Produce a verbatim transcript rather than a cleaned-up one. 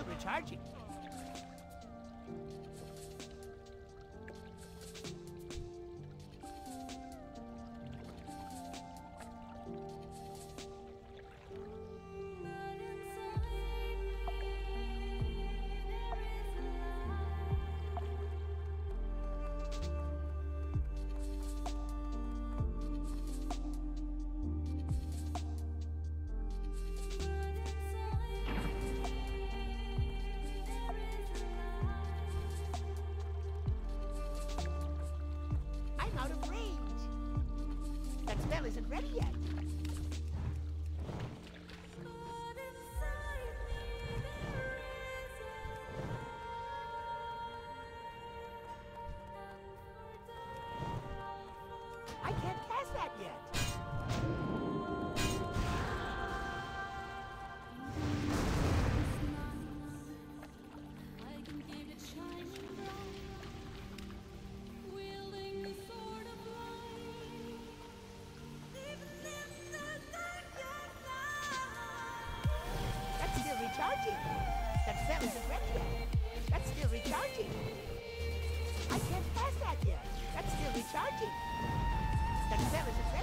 recharging. Isn't ready yet. I can't cast that yet. Recharging. That cell isn't ready yet. That's still recharging. I can't pass that yet. That's still recharging. That cell isn't ready.